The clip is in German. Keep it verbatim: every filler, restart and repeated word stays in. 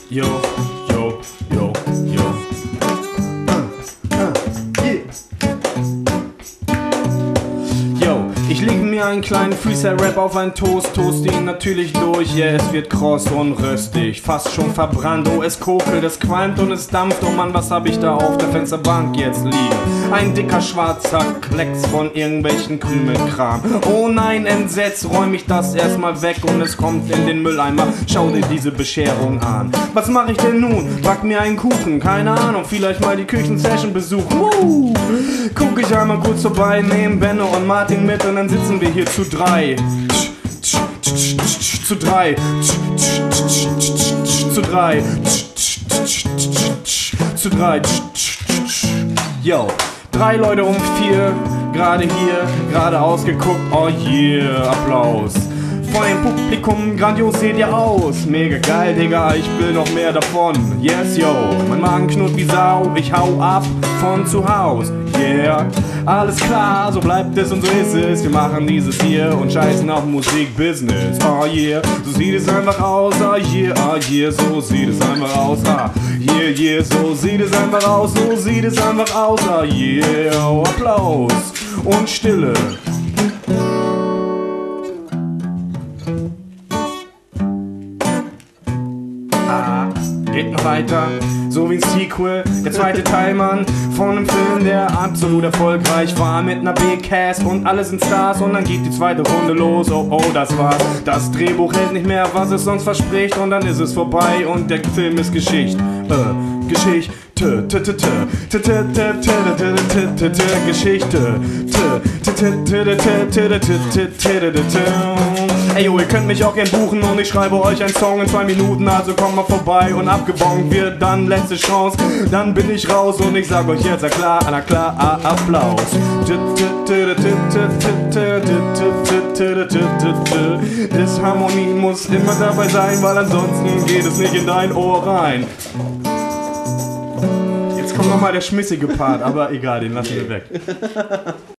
Yo, yo, yo, yo. Uh, uh, yeah. Yo, ich lege mir einen kleinen Freestyle-Rap auf einen Toast, toast ihn natürlich durch, yeah, es wird kross und röstig, fast schon verbrannt, oh, es kokelt, es qualmt und es dampft, oh Mann, was hab ich da auf der Fensterbank jetzt liegen? Ein dicker schwarzer Klecks von irgendwelchen Krümelkram. Oh nein, entsetzt, räum ich das erstmal weg und es kommt in den Mülleimer, schau dir diese Bescherung an. Was mach ich denn nun? Back mir einen Kuchen, keine Ahnung, vielleicht mal die Küchensession besuchen. Uh, guck ich einmal kurz vorbei, nehmen Benno und Martin mit und dann sitzen wir hier zu drei. Zu drei. Zu drei. Zu drei. Yo, drei Leute um vier, gerade hier, gerade ausgeguckt, oh yeah, Applaus. Vor dem Publikum, grandios seht ihr aus. Mega geil, Digga, ich will noch mehr davon. Yes, yo, mein Magen knurrt wie Sau, ich hau ab von zu Haus. Yeah, alles klar, so bleibt es und so ist es. Wir machen dieses hier und scheißen auf Musikbusiness. Oh yeah, so sieht es einfach aus. Oh yeah, oh yeah, so sieht es einfach aus. Ah, yeah, yeah, so sieht es einfach aus. So sieht es einfach aus. Oh yeah, oh, Applaus und Stille. Geht noch weiter, so wie ein Sequel, der zweite Teil, Mann, von einem Film, der absolut erfolgreich war, mit einer B-Cast und alle sind Stars und dann geht die zweite Runde los, oh oh, das war's. Das Drehbuch hält nicht mehr, was es sonst verspricht und dann ist es vorbei und der Film ist Geschichte, äh, Geschichte. Geschichte. Ey, yo, ihr könnt mich auch gern buchen und ich schreibe euch einen Song in zwei Minuten, also kommt mal vorbei und abgebongt wird dann letzte Chance, dann bin ich raus und ich sag euch jetzt, na klar, na klar, Applaus. Das Harmonie muss immer dabei sein, weil ansonsten geht es nicht in dein Ohr rein. Jetzt kommt nochmal der schmissige Part, aber egal, den lassen wir weg.